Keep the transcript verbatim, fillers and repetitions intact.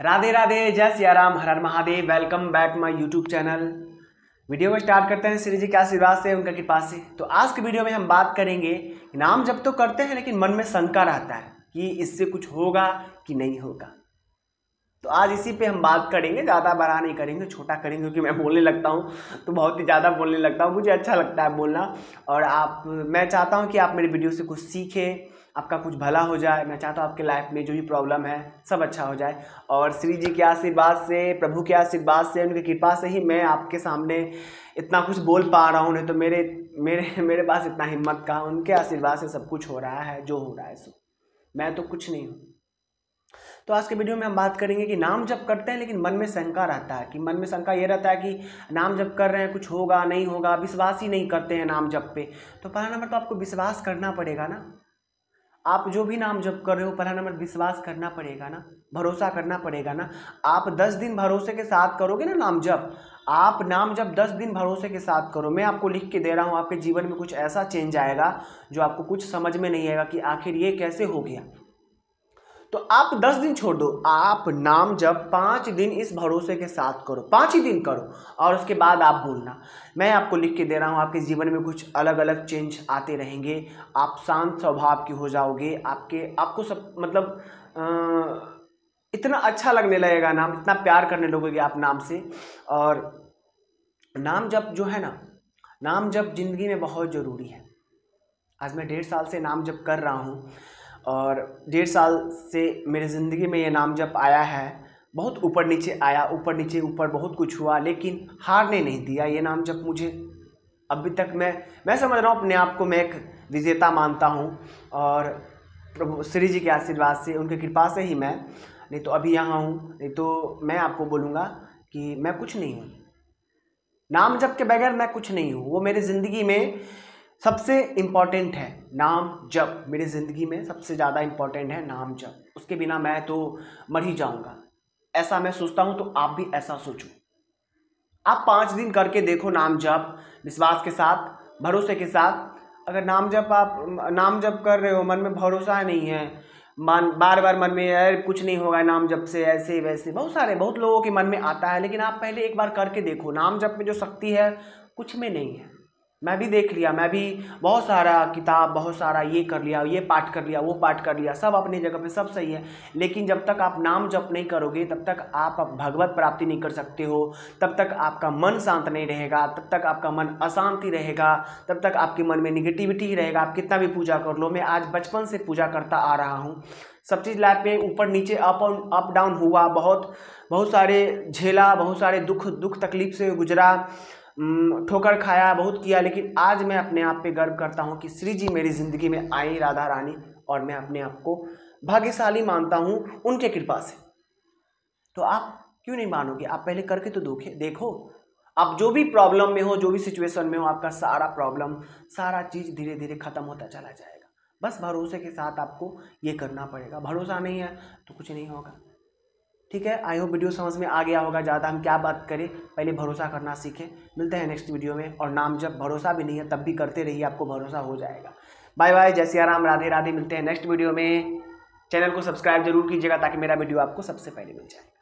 राधे राधे, जय सिया राम, हर हर Mahadev. Welcome back my YouTube channel. Video को स्टार्ट करते हैं श्री जी के आशीर्वाद से, उनका कृपा से। तो आज की वीडियो में हम बात करेंगे, नाम जप तो करते हैं लेकिन मन में शंका रहता है कि इससे कुछ होगा कि नहीं होगा। तो आज इसी पे हम बात करेंगे, ज़्यादा बड़ा नहीं करेंगे, छोटा करेंगे, क्योंकि मैं बोलने लगता हूँ तो बहुत ही ज़्यादा बोलने लगता हूँ। मुझे अच्छा लगता है बोलना, और आप मैं चाहता हूँ कि आप मेरी वीडियो से कुछ सीखें, आपका कुछ भला हो जाए। मैं चाहता हूँ आपके लाइफ में जो भी प्रॉब्लम है सब अच्छा हो जाए, और श्री जी के आशीर्वाद से, प्रभु के आशीर्वाद से, उनकी कृपा से ही मैं आपके सामने इतना कुछ बोल पा रहा हूँ। नहीं तो मेरे मेरे मेरे पास इतना हिम्मत का, उनके आशीर्वाद से सब कुछ हो रहा है जो हो रहा है। सो मैं तो कुछ नहीं हूँ। तो आज के वीडियो में हम बात करेंगे कि नाम जप करते हैं लेकिन मन में शंका रहता है, कि मन में शंका ये रहता है कि नाम जप कर रहे हैं, कुछ होगा नहीं होगा, विश्वास ही नहीं करते हैं नाम जप पे। तो पहला नंबर तो आपको विश्वास करना पड़ेगा ना। आप जो भी नाम जप कर रहे हो, पहला नंबर विश्वास करना पड़ेगा ना, भरोसा करना पड़ेगा ना। आप दस दिन भरोसे के साथ करोगे ना नाम जप, आप नाम जप दस दिन भरोसे के साथ करो, मैं आपको लिख के दे रहा हूँ, आपके जीवन में कुछ ऐसा चेंज आएगा जो आपको कुछ समझ में नहीं आएगा कि आखिर ये कैसे हो गया। तो आप दस दिन छोड़ दो, आप नाम जब पाँच दिन इस भरोसे के साथ करो, पाँच ही दिन करो, और उसके बाद आप बोलना। मैं आपको लिख के दे रहा हूँ, आपके जीवन में कुछ अलग अलग चेंज आते रहेंगे। आप शांत स्वभाव की हो जाओगे, आपके आपको सब मतलब आ, इतना अच्छा लगने लगेगा नाम, इतना प्यार करने लगोगे आप नाम से। और नाम जप जो है ना, नाम जप जिंदगी में बहुत ज़रूरी है। आज मैं डेढ़ साल से नाम जप कर रहा हूँ, और डेढ़ साल से मेरे ज़िंदगी में ये नाम जप आया है। बहुत ऊपर नीचे आया, ऊपर नीचे ऊपर बहुत कुछ हुआ, लेकिन हारने नहीं दिया ये नाम जप मुझे। अभी तक मैं मैं समझ रहा हूँ अपने आप को मैं एक विजेता मानता हूँ, और प्रभु श्री जी के आशीर्वाद से, उनकी कृपा से ही मैं, नहीं तो अभी यहाँ हूँ। नहीं तो मैं आपको बोलूँगा कि मैं कुछ नहीं हूँ, नाम जप के बगैर मैं कुछ नहीं हूँ। वो मेरी ज़िंदगी में सबसे इम्पॉर्टेंट है, नाम जप मेरी ज़िंदगी में सबसे ज़्यादा इम्पॉर्टेंट है नाम जप। उसके बिना मैं तो मर ही जाऊँगा, ऐसा मैं सोचता हूँ। तो आप भी ऐसा सोचो। आप पाँच दिन करके देखो नाम जप, विश्वास के साथ, भरोसे के साथ। अगर नाम जप आप नाम जप कर रहे हो, मन में भरोसा नहीं है, मन बार बार मन में यार कुछ नहीं होगा नाम जप से, ऐसे वैसे बहुत सारे बहुत लोगों के मन में आता है। लेकिन आप पहले एक बार करके देखो, नाम जप में जो शक्ति है कुछ में नहीं है। मैं भी देख लिया, मैं भी बहुत सारा किताब, बहुत सारा ये कर लिया, ये पाठ कर लिया, वो पाठ कर लिया, सब अपनी जगह पे सब सही है। लेकिन जब तक आप नाम जप नहीं करोगे, तब तक आप भगवत प्राप्ति नहीं कर सकते हो, तब तक आपका मन शांत नहीं रहेगा, तब तक आपका मन अशांति रहेगा, तब तक आपके मन में निगेटिविटी ही रहेगा। आप कितना भी पूजा कर लो, मैं आज बचपन से पूजा करता आ रहा हूँ। सब चीज़ लाइफ में ऊपर नीचे अप अप डाउन हुआ, बहुत बहुत सारे झेला, बहुत सारे दुख दुख तकलीफ से गुजरा, ठोकर खाया, बहुत किया। लेकिन आज मैं अपने आप पे गर्व करता हूँ कि श्री जी मेरी ज़िंदगी में आई, राधा रानी, और मैं अपने आप को भाग्यशाली मानता हूँ उनके कृपा से। तो आप क्यों नहीं मानोगे? आप पहले करके तो दोखे देखो। आप जो भी प्रॉब्लम में हो, जो भी सिचुएशन में हो, आपका सारा प्रॉब्लम, सारा चीज़ धीरे धीरे ख़त्म होता चला जाएगा। बस भरोसे के साथ आपको ये करना पड़ेगा। भरोसा नहीं है तो कुछ नहीं होगा। ठीक है, आई होप वीडियो समझ में आ गया होगा। ज़्यादा हम क्या बात करें, पहले भरोसा करना सीखें। मिलते हैं नेक्स्ट वीडियो में। और नाम जब भरोसा भी नहीं है तब भी करते रहिए, आपको भरोसा हो जाएगा। बाय बाय, जय सिया राम, राधे राधे। मिलते हैं नेक्स्ट वीडियो में। चैनल को सब्सक्राइब जरूर कीजिएगा ताकि मेरा वीडियो आपको सबसे पहले मिल जाए।